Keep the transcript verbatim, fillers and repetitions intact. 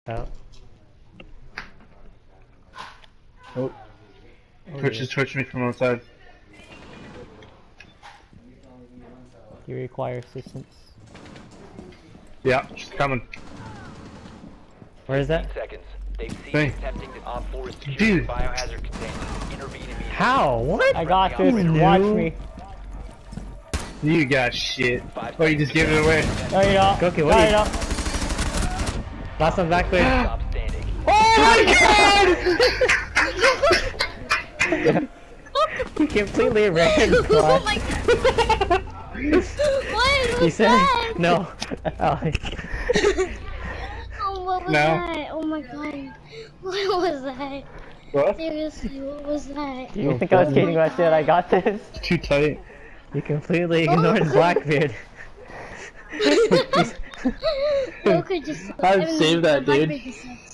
Oh. Oh. Oh, Twitch yeah. is twitching me from outside. You require assistance. Yeah, she's coming. Where is that? Seconds. They've seen Hey. attempting to Op four secure Dude. the biohazard container. Intervene immediately. How? What? I got this. Who Watch knew? me. You got shit. Oh, you just gave it away. No, you don't. Cookie, no, what you are you- don't. Last one back there. Stop standing. Oh my god! You completely ran. Oh my god! What You was said that? no. Oh, Oh, what was No. that? Oh my god. What was that? What? Seriously, what was that? do you think I was kidding when I said I got this? Too tight. You completely ignored Blackbeard. Joker just. I'd I mean, save that, Blackbeard dude. just sucks.